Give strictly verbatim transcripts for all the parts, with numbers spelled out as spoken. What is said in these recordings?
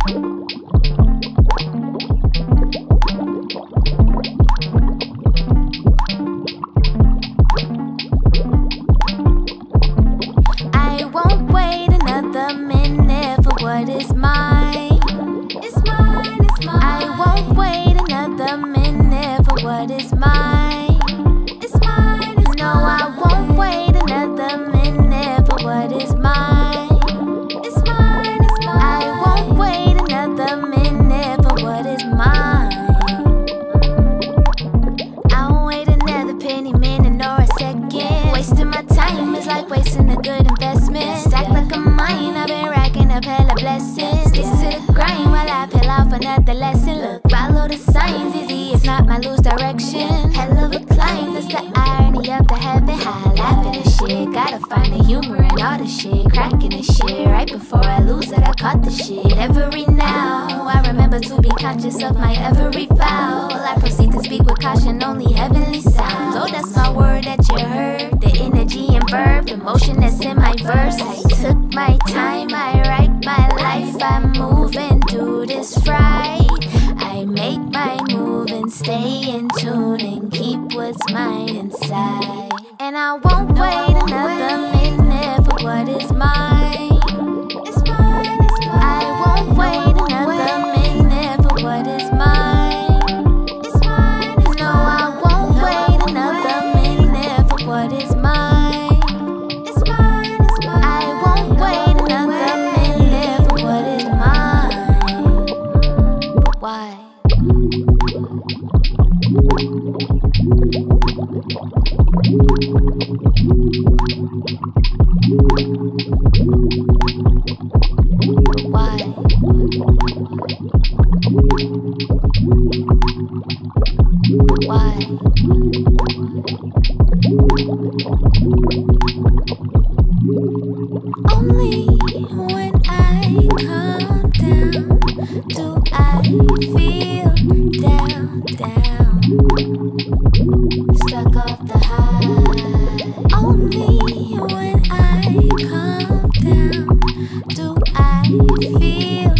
I won't wait another minute for what is mine. It's mine, it's mine. I won't wait another minute for what is mine. It's mine, it's no, mine. I won't wait another minute for what is mine. It's mine, it's mine. I won't wait another minute for what is mine. I won't wait another penny, minute, nor a second. Wasting my time is like wasting a good investment. Stack like a mine, I've been racking up hella blessings. Stick to the grind while I peel off another lesson. Look, follow the signs, easy if not, might lose direction. Hell of a climb, that's the irony of the heaven high. Laughing at shit, gotta find the humor in all the shit. Cracking the shit, right before I lose it, I caught the shit. Every now, I remember to be conscious of my every foul. I proceed to speak with caution, only heavenly sounds. Oh, that's my word that you heard. The energy and verb, the motion that's in my verse. I took my time, I write my life. I move and do this right. I make my move and stay in tune and keep what's mine inside. And I won't wait another minute for what is mine. It's mine, it's mine. I won't wait another minute for what is mine. It's mine, it's no, I won't wait another minute for what is mine. It's mine, it's mine. I won't wait another minute for what is mine. But why? Why? Why? Only when I calm down do I feel down, down, stuck off the high. Only when I calm down do I feel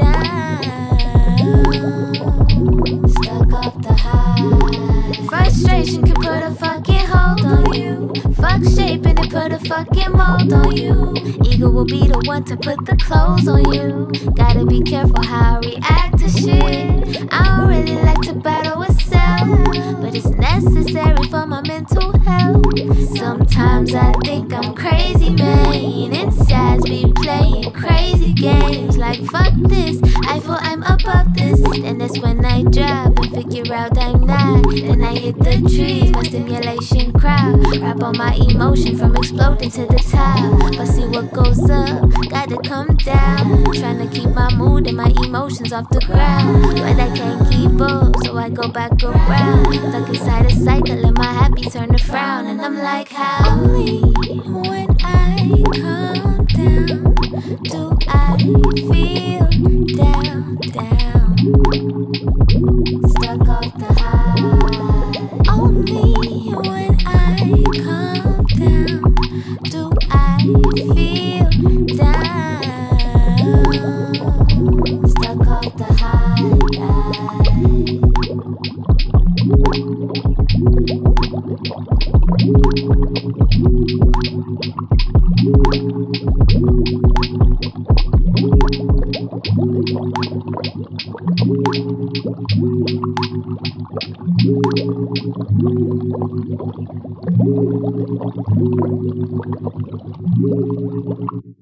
down, stuck off the high. Frustration can put a fucking hold on you. Fuck shaping and put a fucking mold on you. Ego will be the one to put the clothes on you. Gotta be careful how I react to shit. I don't really like to battle with self, but it's necessary for my mental health. Sometimes I think I'm crazy, man. Inside's be playing crazy games like fuck this, I feel I'm above this. And that's when I drop and figure out I'm not. Then I hit the trees, my stimulation crowd. Rap on my emotion from exploding to the top. But see what goes up, gotta come down. Trying to keep my mood and my emotions off the ground, but I can't keep up, so I go back around. Stuck inside a cycle and my happy turn to frown. And I'm like, how? Only when I calm down do I feel down, down, stuck off the high. Only when I calm down do I feel down, stuck off the high.